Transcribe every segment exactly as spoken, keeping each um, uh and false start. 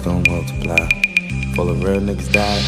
gon' multiply. Full of real niggas die,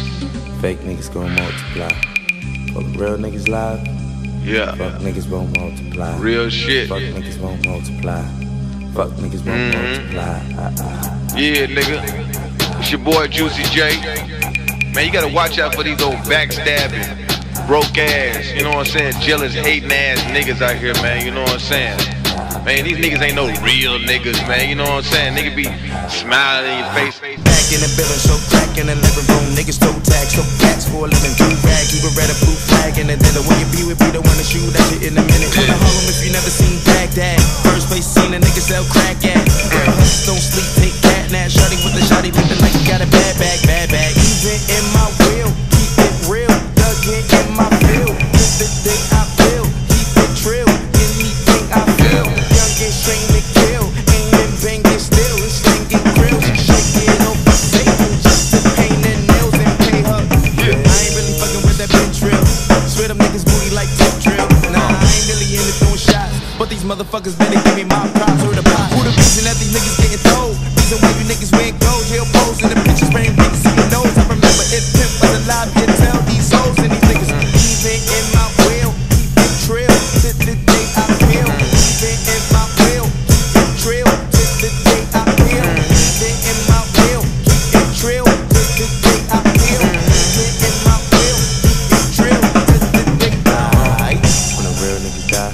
fake niggas gon' multiply. Full of real niggas live, yeah. Fuck niggas won't multiply. Real shit. Fuck niggas won't multiply. Fuck niggas won't mm-hmm. multiply. Uh, uh. Yeah, nigga. It's your boy Juicy J. Man, you gotta watch out for these old backstabbing, broke ass, you know what I'm saying, jealous, hating ass niggas out here, man, you know what I'm saying. Man, these niggas ain't no real niggas, man, you know what I'm saying. Niggas be smiling in your face. Back in the building, so crack in the living room. Niggas toe tag, so cats for a living. Do rag, keep a red and blue flag in the dinner. When you be with me, the one to shoot at you in a minute. Come to Harlem if you never seen Baghdad. First place seen a nigga sell crack at. Girl, hustle, don't sleep, take cat nap. Shawty with the shawty, living like you got a bad bag, bad bag. Even in my wheel, keep it real. Dug in in my field. This the day I feel, keep it trill. Anything I feel, young get strain to kill. Ain't been banging still, it's stinging grills. Shake it off the Satan just to paint the nails and pay her. I ain't really fucking with that bitch drill. Swear them niggas booty like tip drill. Nah, I ain't really in it throwing shots, but these motherfuckers better give me my props. Who the pot? Who the reason that these niggas getting told? Reason why you niggas wearing gold, jail pose and the bitches spraying big see your nose. I remember if pimp was alive, you tell these hoes and these niggas. Even in my wheel, keep it trill till the day I feel. Even in my wheel, keep it trill till the day I feel. Even in my wheel, keep it trill till the day I feel. Even in my wheel, keep it trill till the day I feel. When the real niggas die,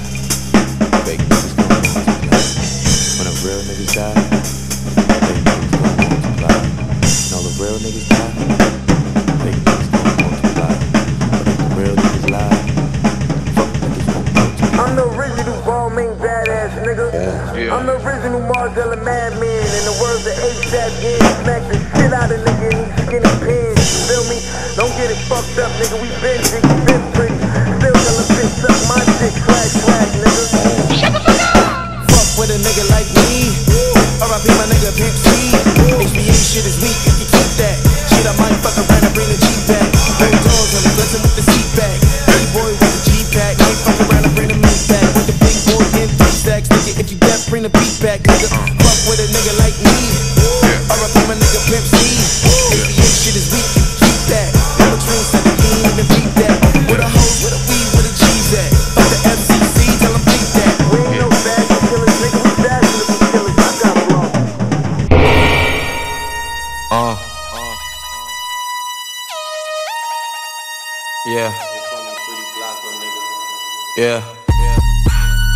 fake niggas gon' multiply. When the real niggas die, fake niggas gon' multiply. When all the real niggas die, fake niggas gon' multiply. But if the real niggas lie, fuck niggas won't multiply. I'm the original ball main badass nigga. Yeah. Yeah. I'm the original Marcella madman. In the words of A$AP yeah, smack the shit out of nigga in these skinny pants. You feel me? Don't get it fucked up, nigga. We been big, we been pretty. Still tell a bitch suck my dick, swag, swag, nigga. Shut the fuck up! Fuck with a nigga like me. R I P my nigga Pimp C. H B A shit is weak if you keep that. Shit, I might fuck around and bring the G back. Hold doors on the glisten with the seat back. Big boy with the G pack. Might fuck around and bring the meat back. With the big boy in three stacks. Nigga, if you deaf, bring the beat back. Nigga, fuck with a nigga like me. R I P my nigga Pimp C. H B A shit is weak if you keep that. In between seventeen and beat that. With a hose, with a weed, with a G's at. Fuck the F C C, tell them beat that. We ain't no fashion killers, nigga. We fashion to be killers. I got blown. Uh. Yeah. Yeah.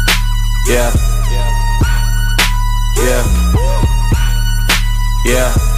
Yeah. Yeah. Yeah.